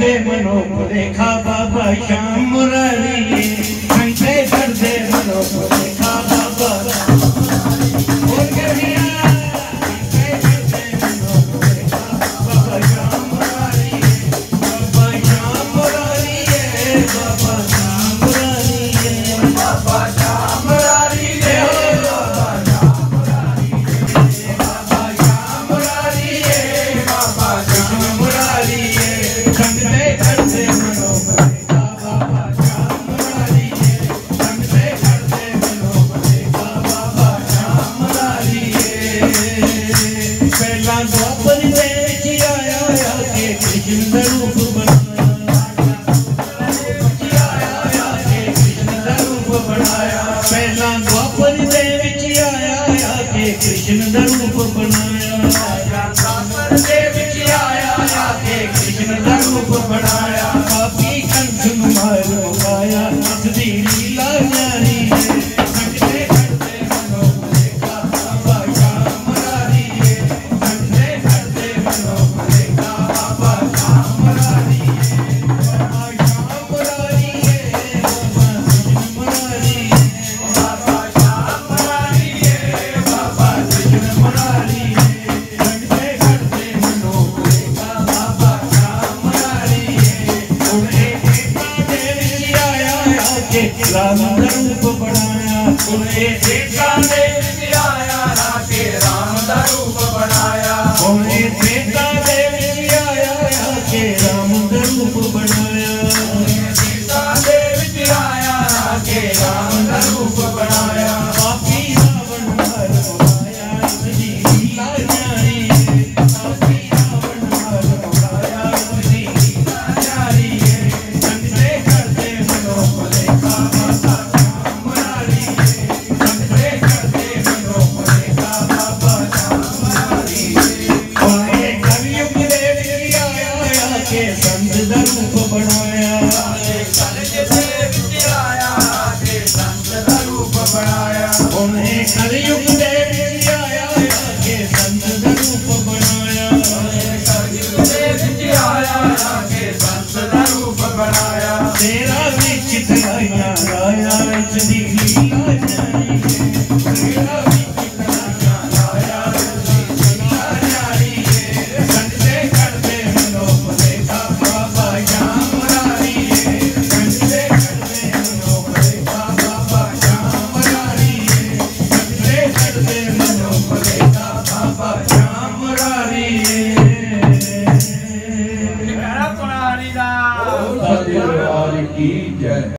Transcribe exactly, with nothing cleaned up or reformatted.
करते मनो देखा बाबा श्याम मुरारी घंटे करते मनो देखा बाबा और कहिया घंटे करते मनो देखा बाबा श्याम मुरारी बाबा श्याम मुरारी बाबा श्याम मुरारी बाबा श्याम मुरारी कृष्ण दा रूप बनाया कृष्ण दा रूप बनाया पापी कंस मार मुकाया असदी लीला न्यारी घंटे घंटे मनो देखा बाबा श्याम मुरारी घंटे घंटे मनो देखा बाबा श्याम मुरारी बाबा श्याम मुरारी बाबा कृष्ण मुरारी बाबा श्याम मुरारी बाबा कृष्ण मुरारी घंटे घंटे मनो देखा बाबा श्याम मुरारी उन्हें देखा देव आया आके राम दा रूप बनाया उन्हें देखा देव आया आके राम दा रूप बनाया उन्हें देखा देव आया आके राम दा रूप बनाया उन्हें देखा देव आया आके राम दा रूप बनाया पापी रावण मार मुकाया इसदी लीला न्यारी पापी रावण मार मुकाया इसदी लीला न्यारी घंटे करते मनो देखा बाबा श्याम मुरारी घंटे करते मनो देखा बाबा श्याम मुरारी उन्हें कलयुग देव आया आके संत दा रूप बनाया कलयुग देव आया आके संत दा रूप बनाया उन्हें कलयुग देव आया आके संत दा रूप बनाया कलयुग देव आया आके संत दा रूप बनाया तेरा विचित आया आया इसदी लीला न्यारी तेरा विचित आया आया इसदी लीला न्यारी घंटे करते मनो देखा बाबा श्याम मुरारी घंटे करते मनो देखा बाबा श्याम मुरारी घंटे करते मनो देखा बाबा श्याम मुरारी मेरा तुम्हारी दा सतगुरु की जय।